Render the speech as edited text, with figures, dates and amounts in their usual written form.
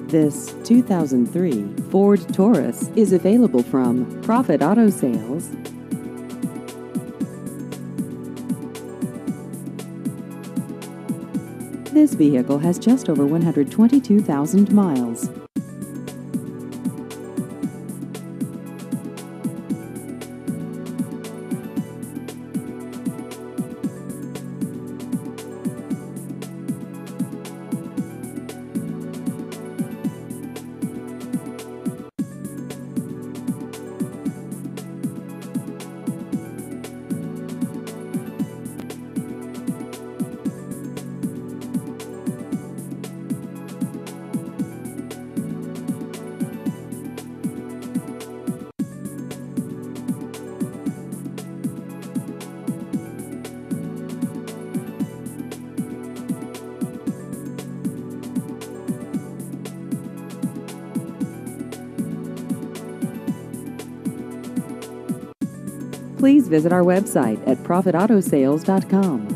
This 2003 Ford Taurus is available from Profit Auto Sales. This vehicle has just over 122,000 miles. Please visit our website at profitautosales.com.